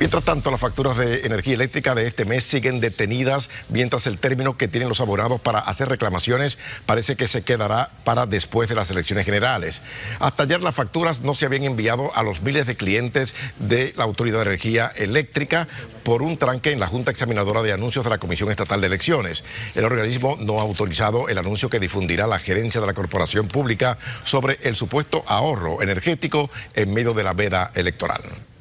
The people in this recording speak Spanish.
Mientras tanto, las facturas de energía eléctrica de este mes siguen detenidas, mientras el término que tienen los abonados para hacer reclamaciones parece que se quedará para después de las elecciones generales. Hasta ayer las facturas no se habían enviado a los miles de clientes de la Autoridad de Energía Eléctrica por un tranque en la Junta Examinadora de Anuncios de la Comisión Estatal de Elecciones. El organismo no ha autorizado el anuncio que difundirá la gerencia de la Corporación Pública sobre el supuesto ahorro energético en medio de la veda electoral.